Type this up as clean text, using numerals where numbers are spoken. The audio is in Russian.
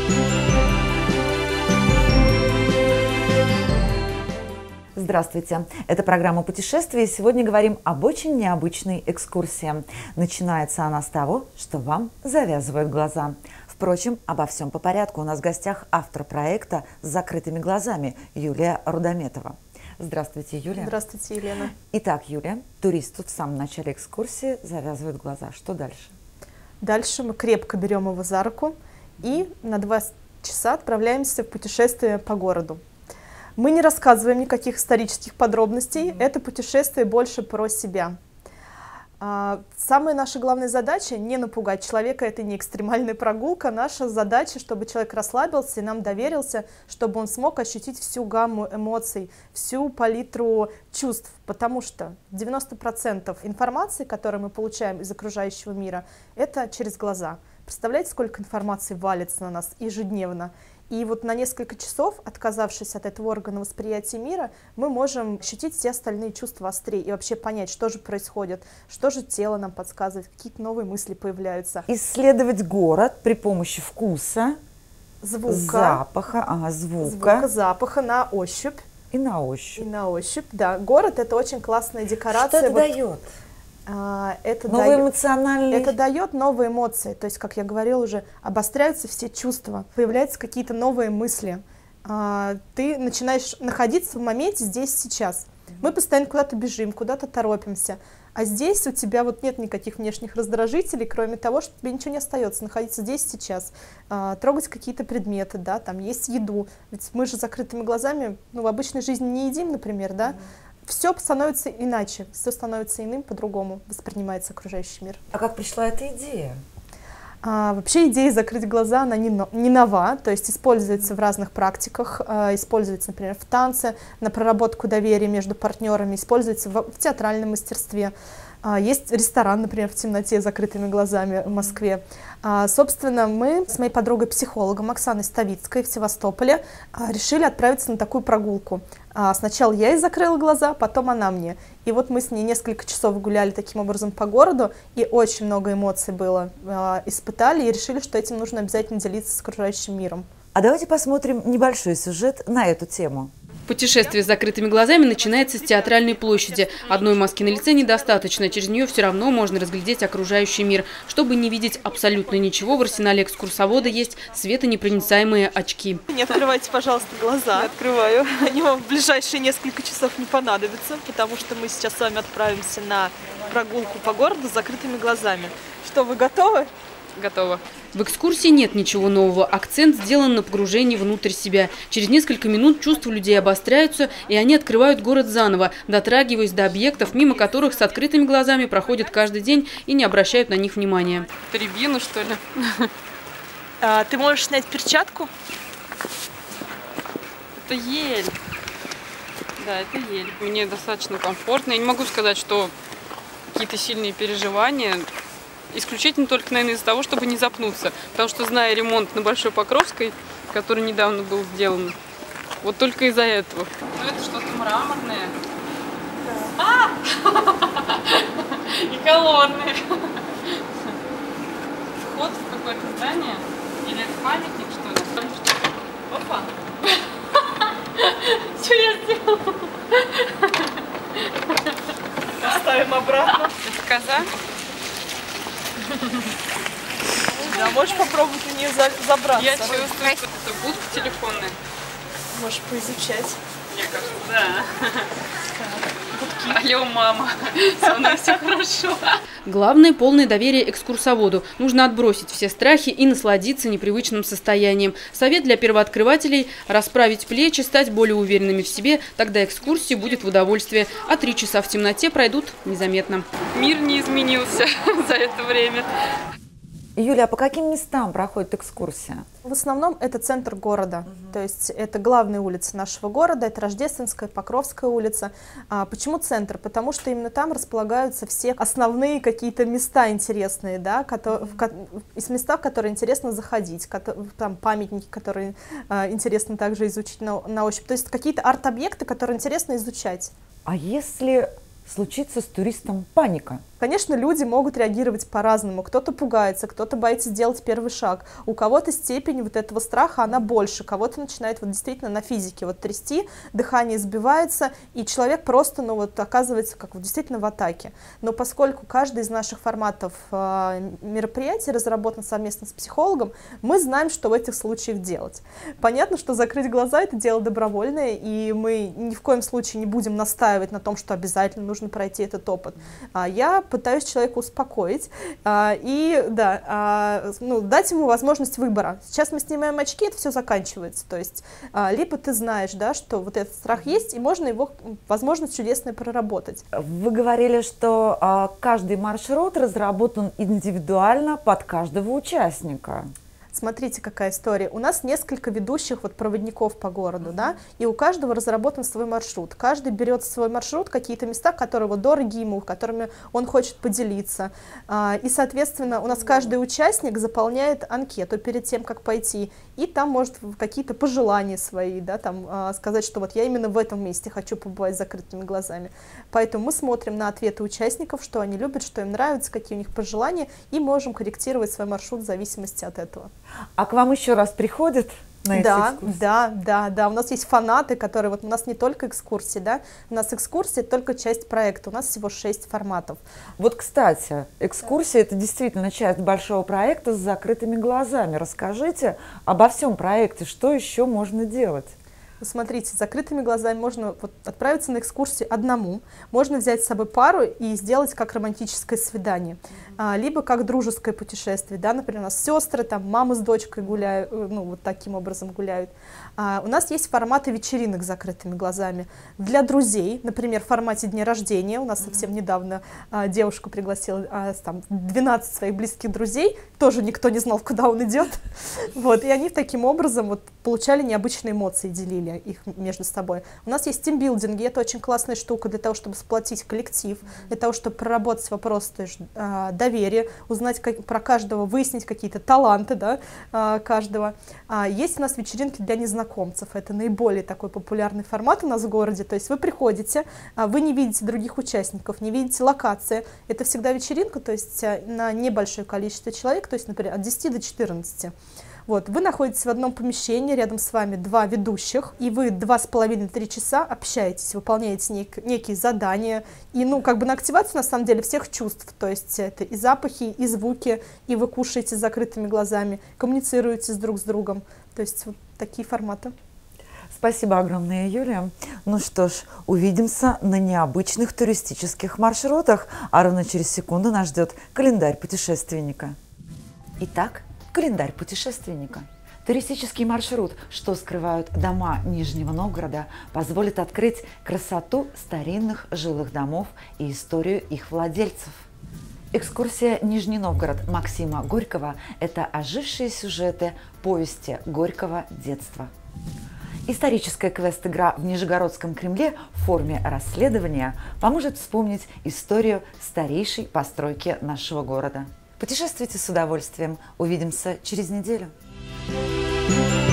Здравствуйте! Это программа «Путешествия», и сегодня говорим об очень необычной экскурсии. Начинается она с того, что вам завязывают глаза. Впрочем, обо всем по порядку. У нас в гостях автор проекта «С закрытыми глазами» Юлия Рудометова. Здравствуйте, Юлия. Здравствуйте, Елена. Итак, Юлия, туристу в самом начале экскурсии завязывают глаза. Что дальше? Дальше мы крепко берем его за руку и на 2 часа отправляемся в путешествие по городу. Мы не рассказываем никаких исторических подробностей, это путешествие больше про себя. Самая наша главная задача — не напугать человека, это не экстремальная прогулка. Наша задача, чтобы человек расслабился и нам доверился, чтобы он смог ощутить всю гамму эмоций, всю палитру чувств, потому что 90% информации, которую мы получаем из окружающего мира, это через глаза. Представляете, сколько информации валится на нас ежедневно? И вот на несколько часов, отказавшись от этого органа восприятия мира, мы можем ощутить все остальные чувства острее и вообще понять, что же происходит, что же тело нам подсказывает, какие-то новые мысли появляются. Исследовать город при помощи вкуса, звука, звука, запаха, на ощупь. И на ощупь. И на ощупь, да. Город — это очень классная декорация. Что это дает? Это дает новые эмоции, то есть, как я говорила уже, обостряются все чувства, появляются какие-то новые мысли. Ты начинаешь находиться в моменте здесь, сейчас. Мы постоянно куда-то бежим, куда-то торопимся, а здесь у тебя вот нет никаких внешних раздражителей, кроме того, что тебе ничего не остается, находиться здесь, сейчас, трогать какие-то предметы, да, там есть еду, ведь мы же закрытыми глазами, ну, в обычной жизни не едим, например, да. Все становится иначе, все становится иным, по-другому воспринимается окружающий мир. А как пришла эта идея? Вообще идея закрыть глаза, она не нова, то есть используется в разных практиках, используется, например, в танце, на проработку доверия между партнерами, используется в театральном мастерстве. Есть ресторан, например, в темноте с закрытыми глазами в Москве. Собственно, мы с моей подругой-психологом Оксаной Ставицкой в Севастополе решили отправиться на такую прогулку. Сначала я ей закрыла глаза, потом она мне. И вот мы с ней несколько часов гуляли таким образом по городу, и очень много эмоций было, испытали, и решили, что этим нужно обязательно делиться с окружающим миром. А давайте посмотрим небольшой сюжет на эту тему. Путешествие с закрытыми глазами начинается с театральной площади. Одной маски на лице недостаточно, через нее все равно можно разглядеть окружающий мир. Чтобы не видеть абсолютно ничего, в арсенале экскурсовода есть светонепроницаемые очки. Не открывайте, пожалуйста, глаза. Не открываю. Они вам в ближайшие несколько часов не понадобятся, потому что мы сейчас с вами отправимся на прогулку по городу с закрытыми глазами. Что, вы готовы? Готово. В экскурсии нет ничего нового. Акцент сделан на погружении внутрь себя. Через несколько минут чувства людей обостряются, и они открывают город заново, дотрагиваясь до объектов, мимо которых с открытыми глазами проходят каждый день и не обращают на них внимания. Это рябина, что ли? Ты можешь снять перчатку? Это ель. Да, это ель. Мне достаточно комфортно. Я не могу сказать, что какие-то сильные переживания. Исключительно только, наверное, из-за того, чтобы не запнуться. Потому что, зная ремонт на Большой Покровской, который недавно был сделан, вот только из-за этого. Ну, это что-то мраморное. Да. И холодное. Вход в какое-то здание? Или это памятник, что ли? Опа! Что я сделала? Ставим обратно. Это коза? Да, можешь попробовать в нее забраться. Я чувствую, что это будка телефонная. Можешь поизучать. Мне кажется, да. Алло, мама, со мной все хорошо. Главное – полное доверие экскурсоводу. Нужно отбросить все страхи и насладиться непривычным состоянием. Совет для первооткрывателей – расправить плечи, стать более уверенными в себе. Тогда экскурсия будет в удовольствие. А 3 часа в темноте пройдут незаметно. Мир не изменился за это время. Юля, а по каким местам проходит экскурсия? В основном это центр города, то есть это главные улицы нашего города, это Рождественская, Покровская улица. Почему центр? Потому что именно там располагаются все основные какие-то места интересные, да, из места, в которые интересно заходить, там памятники, которые интересно также изучить на ощупь, то есть какие-то арт-объекты, которые интересно изучать. А если случится с туристом паника? Конечно, люди могут реагировать по-разному. Кто-то пугается, кто-то боится сделать первый шаг. У кого-то степень вот этого страха, она больше. Кого-то начинает вот действительно на физике вот трясти, дыхание сбивается, и человек просто, ну вот, оказывается как вот действительно в атаке. Но поскольку каждый из наших форматов мероприятий разработан совместно с психологом, мы знаем, что в этих случаях делать. Понятно, что закрыть глаза — это дело добровольное, и мы ни в коем случае не будем настаивать на том, что обязательно нужно пройти этот опыт. Я пытаюсь человека успокоить и дать ему возможность выбора. Сейчас мы снимаем очки, это все заканчивается. То есть либо ты знаешь, да, что вот этот страх есть, и можно его, возможно, чудесно проработать. Вы говорили, что каждый маршрут разработан индивидуально под каждого участника. Смотрите, какая история. У нас несколько ведущих вот проводников по городу, да, и у каждого разработан свой маршрут. Каждый берет свой маршрут, какие-то места, которые вот дороги ему, которыми он хочет поделиться. И, соответственно, у нас каждый участник заполняет анкету перед тем, как пойти, и там может какие-то пожелания свои, да, там сказать, что вот я именно в этом месте хочу побывать с закрытыми глазами. Поэтому мы смотрим на ответы участников, что они любят, что им нравится, какие у них пожелания, и можем корректировать свой маршрут в зависимости от этого. А к вам еще раз приходят на эти экскурсии? Да. У нас есть фанаты, которые... Вот у нас не только экскурсии, да, у нас экскурсии — это только часть проекта. У нас всего 6 форматов. Вот, кстати, экскурсия — это действительно часть большого проекта с закрытыми глазами. Расскажите обо всем проекте, что еще можно делать? Смотрите, с закрытыми глазами можно вот отправиться на экскурсию одному, можно взять с собой пару и сделать как романтическое свидание, либо как дружеское путешествие, да, например, у нас сестры, там, мама с дочкой гуляют, ну, вот таким образом гуляют. У нас есть форматы вечеринок с закрытыми глазами. Для друзей, например, в формате дня рождения, у нас совсем недавно девушка пригласила там 12 своих близких друзей, тоже никто не знал, куда он идет, вот, и они таким образом вот получали необычные эмоции, делили их между собой. У нас есть тимбилдинги, это очень классная штука для того, чтобы сплотить коллектив, для того, чтобы проработать вопрос доверия, узнать про каждого, выяснить какие-то таланты, да, каждого. Есть у нас вечеринки для незнакомцев, это наиболее такой популярный формат у нас в городе, то есть вы приходите, вы не видите других участников, не видите локации, это всегда вечеринка, то есть на небольшое количество человек, то есть, например, от 10 до 14. Вот, вы находитесь в одном помещении, рядом с вами 2 ведущих, и вы 2,5-3 часа общаетесь, выполняете некие задания, и, ну, как бы на активацию, на самом деле, всех чувств, то есть это и запахи, и звуки, и вы кушаете с закрытыми глазами, коммуницируете друг с другом, то есть вот такие форматы. Спасибо огромное, Юлия. Ну что ж, увидимся на необычных туристических маршрутах, а ровно через секунду нас ждет календарь путешественника. Итак, календарь путешественника. Туристический маршрут «Что скрывают дома Нижнего Новгорода» позволит открыть красоту старинных жилых домов и историю их владельцев. Экскурсия «Нижний Новгород» Максима Горького – это ожившие сюжеты повести Горького детства. Историческая квест-игра в Нижегородском Кремле в форме расследования поможет вспомнить историю старейшей постройки нашего города. Путешествуйте с удовольствием. Увидимся через неделю.